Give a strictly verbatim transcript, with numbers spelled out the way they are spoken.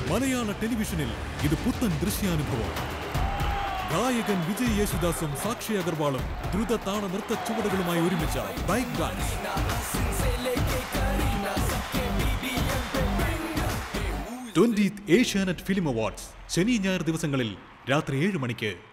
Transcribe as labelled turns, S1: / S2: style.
S1: മലയാള ടെലിവിഷനിൽ ഇത് പുത്തൻ ദൃശ്യാനുഭവം. ഗായകൻ വിജയ് യേശുദാസും സാക്ഷി അഗർവാളും ദ്രുത താള നൃത്ത ചുവടുകളുമായി ഒരുമിച്ച bike dance. Twentieth Asianet film awards ശനി ഞായർ ദിവസങ്ങളിൽ രാത്രി ഏഴ് മണിക്ക്.